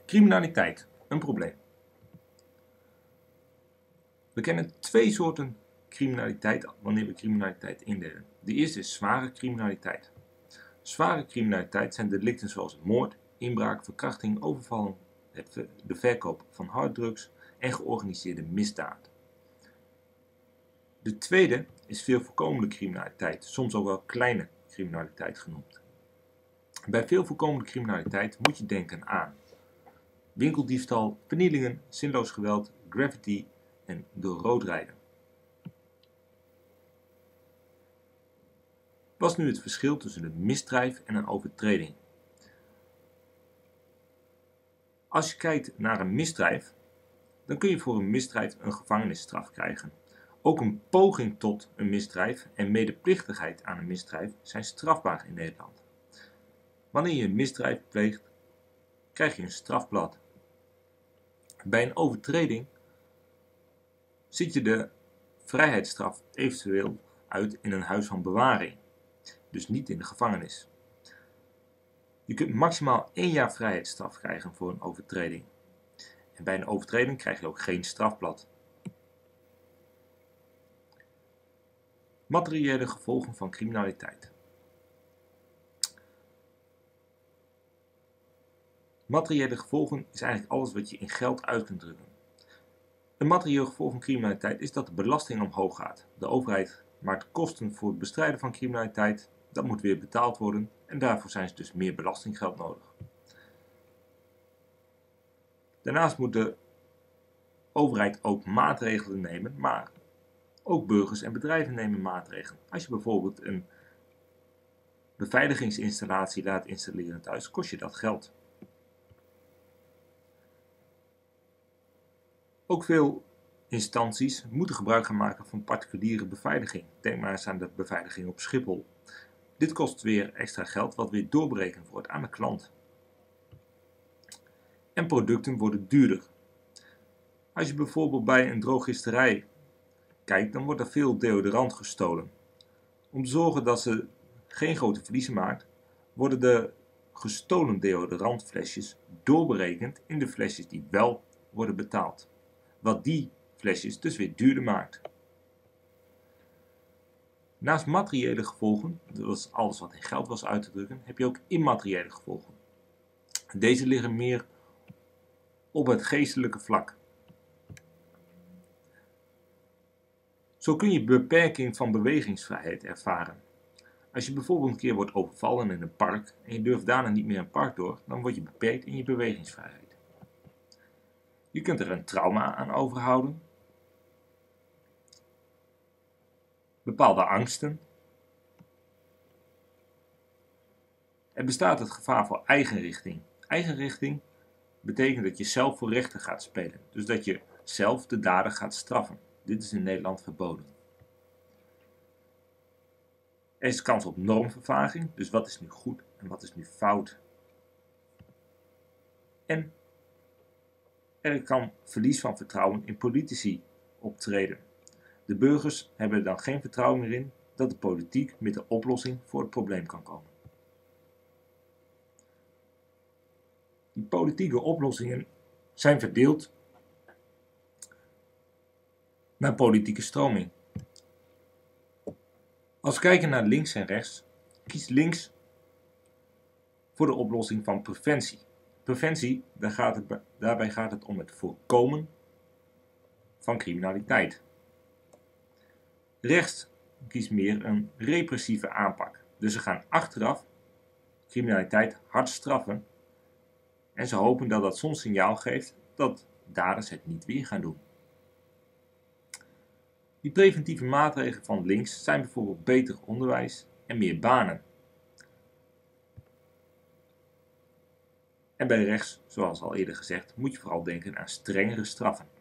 Criminaliteit, een probleem. We kennen twee soorten criminaliteit wanneer we criminaliteit indelen. De eerste is zware criminaliteit. Zware criminaliteit zijn delicten zoals moord, inbraak, verkrachting, overval, de verkoop van harddrugs en georganiseerde misdaad. De tweede is veel voorkomende criminaliteit, soms ook wel kleine criminaliteit genoemd. Bij veel voorkomende criminaliteit moet je denken aan winkeldiefstal, vernielingen, zinloos geweld, graffiti en door rood rijden. Wat is nu het verschil tussen een misdrijf en een overtreding? Als je kijkt naar een misdrijf, dan kun je voor een misdrijf een gevangenisstraf krijgen. Ook een poging tot een misdrijf en medeplichtigheid aan een misdrijf zijn strafbaar in Nederland. Wanneer je een misdrijf pleegt, krijg je een strafblad. Bij een overtreding zit je de vrijheidsstraf eventueel uit in een huis van bewaring, dus niet in de gevangenis. Je kunt maximaal 1 jaar vrijheidsstraf krijgen voor een overtreding. En bij een overtreding krijg je ook geen strafblad. Materiële gevolgen van criminaliteit. Materiële gevolgen is eigenlijk alles wat je in geld uit kunt drukken. Een materieel gevolg van criminaliteit is dat de belasting omhoog gaat. De overheid maakt kosten voor het bestrijden van criminaliteit. Dat moet weer betaald worden en daarvoor zijn dus meer belastinggeld nodig. Daarnaast moet de overheid ook maatregelen nemen, maar ook burgers en bedrijven nemen maatregelen. Als je bijvoorbeeld een beveiligingsinstallatie laat installeren thuis, kost je dat geld. Ook veel instanties moeten gebruik gaan maken van particuliere beveiliging. Denk maar eens aan de beveiliging op Schiphol. Dit kost weer extra geld wat weer doorberekend wordt aan de klant. En producten worden duurder. Als je bijvoorbeeld bij een drogisterij kijkt, dan wordt er veel deodorant gestolen. Om te zorgen dat ze geen grote verliezen maakt, worden de gestolen deodorantflesjes doorberekend in de flesjes die wel worden betaald. Wat die flesjes dus weer duurder maakt. Naast materiële gevolgen, dat is alles wat in geld was uit te drukken, heb je ook immateriële gevolgen. Deze liggen meer op het geestelijke vlak. Zo kun je beperking van bewegingsvrijheid ervaren. Als je bijvoorbeeld een keer wordt overvallen in een park en je durft daarna niet meer een park door, dan word je beperkt in je bewegingsvrijheid. Je kunt er een trauma aan overhouden, bepaalde angsten. Er bestaat het gevaar voor eigenrichting. Eigenrichting betekent dat je zelf voor rechter gaat spelen, dus dat je zelf de dader gaat straffen. Dit is in Nederland verboden. Er is kans op normvervaging, dus wat is nu goed en wat is nu fout. En er kan verlies van vertrouwen in politici optreden. De burgers hebben er dan geen vertrouwen meer in dat de politiek met de oplossing voor het probleem kan komen. Die politieke oplossingen zijn verdeeld naar politieke stroming. Als we kijken naar links en rechts, kiest links voor de oplossing van preventie. Preventie, daarbij gaat het om het voorkomen van criminaliteit. Rechts kiest meer een repressieve aanpak. Dus ze gaan achteraf criminaliteit hard straffen en ze hopen dat dat soms signaal geeft dat daders het niet weer gaan doen. Die preventieve maatregelen van links zijn bijvoorbeeld beter onderwijs en meer banen. En bij rechts, zoals al eerder gezegd, moet je vooral denken aan strengere straffen.